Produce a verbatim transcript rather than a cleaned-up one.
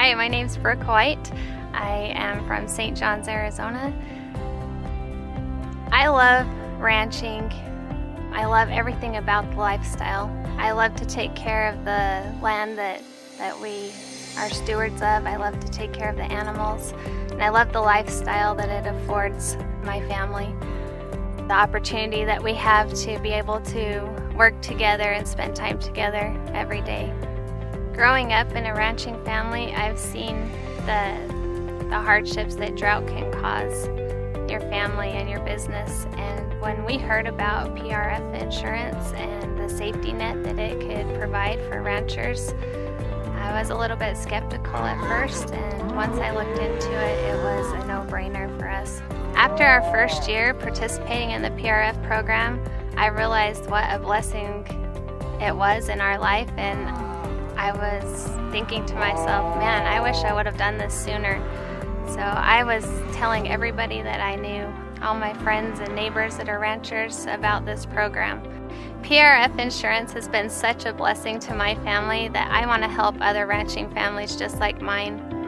Hi, my name's Brooke White. I am from Saint John's, Arizona. I love ranching. I love everything about the lifestyle. I love to take care of the land that, that we are stewards of. I love to take care of the animals. And I love the lifestyle that it affords my family. The opportunity that we have to be able to work together and spend time together every day. Growing up in a ranching family, I've seen the, the hardships that drought can cause your family and your business. And when we heard about P R F Insurance and the safety net that it could provide for ranchers, I was a little bit skeptical at first, and once I looked into it, it was a no-brainer for us. After our first year participating in the P R F program, I realized what a blessing it was in our life, and I was thinking to myself, man, I wish I would have done this sooner. So I was telling everybody that I knew, all my friends and neighbors that are ranchers, about this program. P R F Insurance has been such a blessing to my family that I want to help other ranching families just like mine.